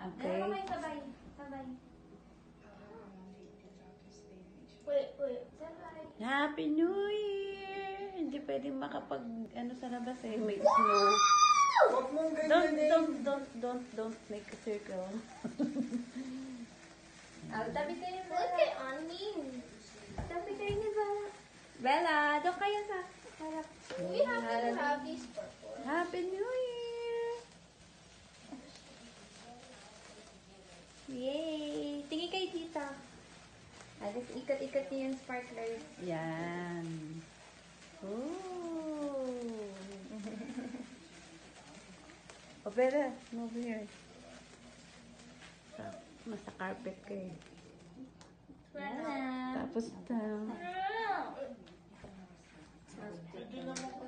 Okay. Sabay. Sabay. Wait. Sabay. Happy New Year! Hindi pwedeng makapag, ano sa labas eh, may snow. Huwag mong ganyan. Don't make a circle. Tabi kayo, Bella. Look at Annie. Tabi kayo ni Bella. Bella, doon kayo sa harap. We have to have these purple. Happy New Year! Yay! Tingin kayo tita. Alas, ikat-ikat niyo yung sparklers. Yan. Ooh. O, Bella, move here. Masa carpet ka eh. Bella. Tapos, Pwede naman